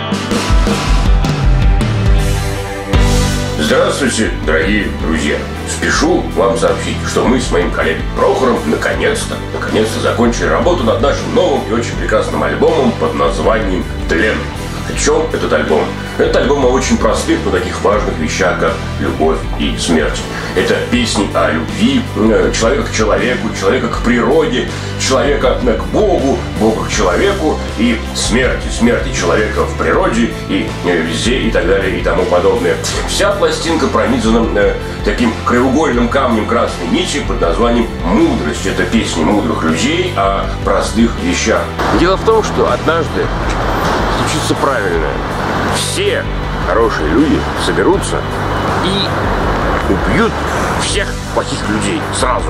Здравствуйте, дорогие друзья! Спешу вам сообщить, что мы с моим коллегой Прохором наконец-то закончили работу над нашим новым и очень прекрасным альбомом под названием «Тлен». О чем этот альбом? Это альбом о очень простых, но таких важных вещах, как любовь и смерть. Это песни о любви человека к человеку, человека к природе, человека к Богу, Бога к человеку и смерти человека в природе и везде и так далее и тому подобное. Вся пластинка пронизана таким краеугольным камнем красной нити под названием «Мудрость». Это песни мудрых людей о простых вещах. Дело в том, что однажды случится правильное. Все хорошие люди соберутся и убьют всех плохих людей сразу.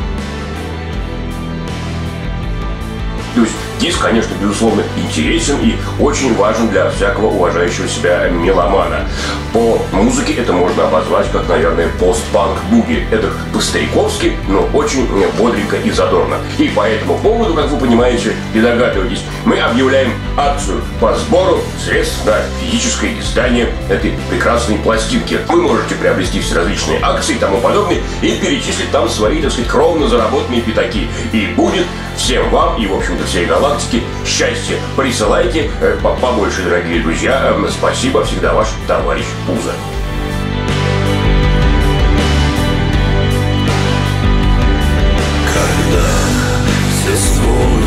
То есть диск, конечно, безусловно, интересен и очень важен для всякого уважающего себя меломана. По музыке это можно обозвать как, наверное, пост-панк-буги. Это по-стариковски, но очень бодренько и задорно. И по этому поводу, как вы понимаете и догадываетесь, мы объявляем акцию по сбору средств на физическое издание этой прекрасной пластинки. Вы можете приобрести все различные акции и тому подобное и перечислить там свои, так сказать, кровно заработанные пятаки. И будет всем вам и, в общем-то, всей галактике счастье. Присылайте побольше, дорогие друзья. Спасибо, всегда ваш товарищ Пузо. Когда все стволы